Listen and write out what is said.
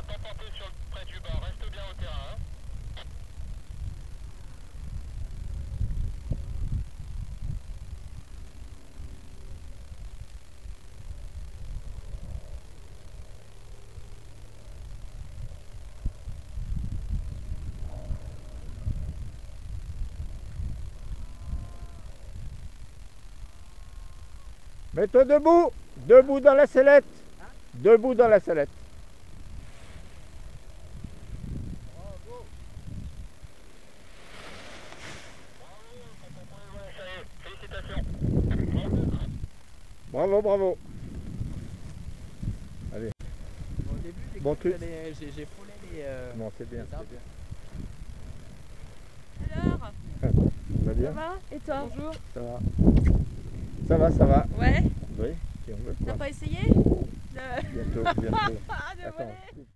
t'emporter sur près du bas, reste bien au terrain. Mets-toi debout, debout dans la sellette, debout dans la sellette. Bravo. Bravo, ça y est, félicitations. Bravo, bravo. Allez. Au début, Bon truc. j'ai frôlé les. Bon, c'est bien, les arbres. c'est bien. Alors, Ça va bien? ça va? Et toi? Bonjour. Ça va. Ça va, ça va. Ouais. Oui, si on veut T'as quoi. pas essayé Bientôt, bientôt. de Attends. voler?